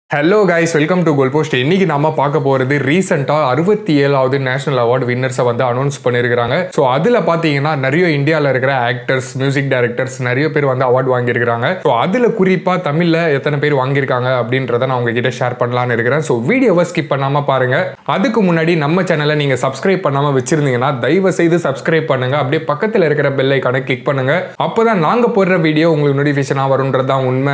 Hello guys, welcome to Goalpost. இன்னைக்கு நாம பார்க்க போறது ரீசெண்டா 67வது நேஷனல் அவார்ட் வின்னர்ஸை வந்து அனௌன்ஸ் பண்ணிருக்காங்க. ஸோ அதுல பாத்தீங்கன்னா நிறைய இந்தியாவில் இருக்கிற ஆக்டர்ஸ், மியூசிக் டைரக்டர்ஸ் நிறைய பேர் வந்து அவார்ட் வாங்கியிருக்காங்க. ஸோ அதுல குறிப்பா தமிழ்ல எத்தனை பேர் வாங்கியிருக்காங்க அப்படின்றத நான் உங்ககிட்ட ஷேர் பண்ணலான்னு இருக்கிறேன். ஸோ வீடியோவை ஸ்கிப் பண்ணாம பாருங்க. அதுக்கு முன்னாடி நம்ம சேனலை நீங்க சப்ஸ்கிரைப் பண்ணாம வச்சிருந்தீங்கன்னா தயவு செய்து சப்ஸ்கிரைப் பண்ணுங்க. அப்படியே பக்கத்தில் இருக்கிற பெல் ஐகானை கிளிக் பண்ணுங்க. அப்பதான் நாங்க போடுற வீடியோ உங்களுக்கு நோட்டிபிகேஷனா வரும்ன்றதுதான் உண்மை.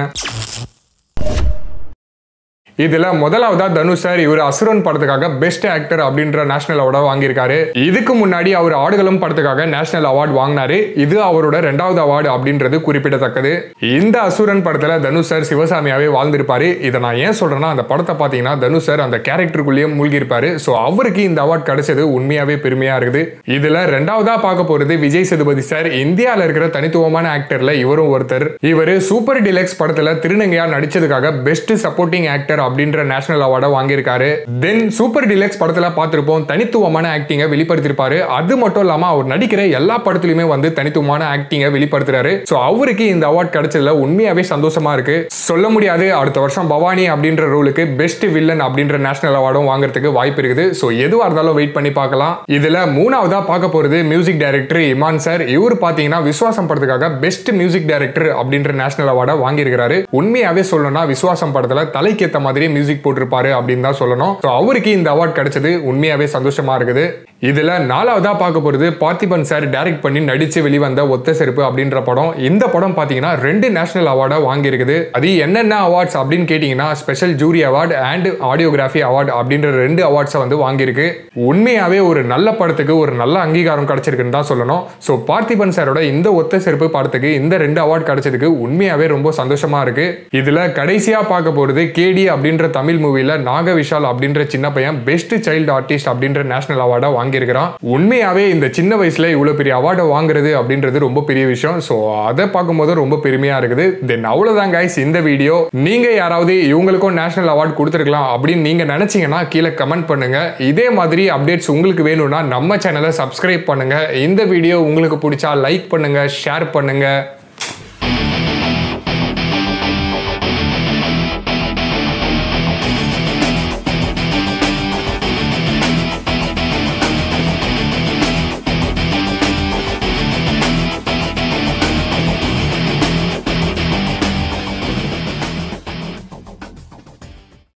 இதுல முதலாவதா தனுஷ் சார் இவர் அசுரன் படத்துக்காக பெஸ்ட் ஆக்டர் அப்படின்ற நேஷனல் அவார்டை வாங்கியிருக்காரு. இதுக்கு முன்னாடி அவர் ஆடுகளம் படத்துக்காக நேஷனல் அவார்டு வாங்கினாரு. இது அவரோட 2வது அவார்டு அப்படின்றது குறிப்பிடத்தக்கது. இந்த அசுரன் படத்துல தனுஷ் சார் சிவசாமியாவே வாழ்ந்திருப்பாரு. இதை நான் ஏன் சொல்றேன்னா, அந்த படத்தை பாத்தீங்கன்னா தனுஷ் சார் அந்த கேரக்டருக்குள்ளேயே மூழ்கி இருப்பாரு. ஸோ அவருக்கு இந்த அவார்டு கிடைச்சது உண்மையாவே பெருமையா இருக்குது. இதுல 2வதா பார்க்க போறது விஜய் சேதுபதி சார். இந்தியாவில் இருக்கிற தனித்துவமான ஆக்டர்ல இவரும் ஒருத்தர். இவர் சூப்பர் டிலக்ஸ் படத்துல திருநங்கையா நடிச்சதுக்காக பெஸ்ட் சப்போர்ட்டிங் ஆக்டர் அப்படின்ற நேஷனல் அவார்டை வாங்கியிருக்காரு. தென் சூப்பர் டிலக்ஸ் படத்துல பார்த்திருப்போம், தனித்துவமான ஆக்டிங்கை வெளிப்படுத்திருப்பாரு. அது மட்டும் இல்லாம அவர் நடிக்கிற எல்லா படத்துலயுமே வந்து தனித்துவமான ஆக்டிங்கை வெளிப்படுத்துறாரு. சோ அவருக்கு இந்த அவார்ட் கிடைச்சதுல உண்மையாவே சந்தோஷமா இருக்கு. சொல்ல முடியாது, அடுத்த வருஷம் பவானி அப்படின்ற ரோலுக்கு பெஸ்ட் வில்லன் அப்படின்ற நேஷனல் அவார்டும் வாங்குறதுக்கு வாய்ப்பு இருக்குது. சோ எதுவா இருந்தாலும் வெயிட் பண்ணி பார்க்கலாம். இதுல 3வதா பார்க்க போறது மியூசிக் டைரக்டர் இமான் சார். இவர் பாத்தீங்கன்னா விஸ்வாசம் படத்துக்காக பெஸ்ட் மியூசிக் டைரக்டர் அப்படின்ற நேஷனல் அவார்டை வாங்கியிருக்காரு. உண்மையாவே சொல்லணும்னா விஸ்வாசம் படத்துல தலைக்கேத்த மாதிரி மியூசிக் போட்டிருப்பாரு அப்படின்னு தான் சொல்லணும். அவருக்கு இந்த அவார்ட் கிடைச்சது உண்மையாவே சந்தோஷமா இருக்குது. இதுல 4வதா பார்க்க போறது பார்த்திபன் சார் டைரக்ட் பண்ணி நடிச்சு வெளிவந்த ஒத்த செருப்பு அப்படின்ற படம். இந்த படம் பாத்தீங்கன்னா 2 நேஷனல் அவார்டை வாங்கி இருக்குது. அது என்னென்ன அவார்ட்ஸ் அப்படின்னு கேட்டீங்கன்னா, special jury award and audiography award அப்படின்ற 2 அவார்ட்ஸை வந்து வாங்கியிருக்கு. உண்மையாவே ஒரு நல்ல படத்துக்கு ஒரு நல்ல அங்கீகாரம் கிடைச்சிருக்குன்னு தான் சொல்லணும். ஸோ பார்த்திபன் சாரோட இந்த ஒத்த செருப்பு படத்துக்கு இந்த 2 அவார்டு கிடைச்சதுக்கு உண்மையாவே ரொம்ப சந்தோஷமா இருக்கு. இதுல கடைசியா பார்க்க போறது கேடி அப்படின்ற தமிழ் மூவில நாக விஷால் அப்படின்ற சின்ன பையன் பெஸ்ட் சைல்டு ஆர்டிஸ்ட் அப்படின்ற நேஷனல் அவார்டை வாங்கியிருக்கிறான். உண்மையாவே இந்த சின்ன வயசுல இவ்வளவு பெரிய அவார்டை வாங்குறது அப்படின்றது ரொம்ப பெரிய விஷயம். சோ அதை பார்க்கும்போது ரொம்ப பெருமையா இருக்குது. தென் அவ்வளவுதான் கைஸ் இந்த வீடியோ. நீங்க யாராவது இவங்களுக்கும் நேஷனல் அவார்டு கொடுத்துருக்கலாம் அப்படின்னு நீங்க நினைச்சீங்கன்னா கீழே கமெண்ட் பண்ணுங்க. இதே மாதிரி அப்டேட்ஸ் உங்களுக்கு வேணும்னா நம்ம சேனலை சப்ஸ்கிரைப் பண்ணுங்க. இந்த வீடியோ உங்களுக்கு பிடிச்சா லைக் பண்ணுங்க, ஷேர் பண்ணுங்க.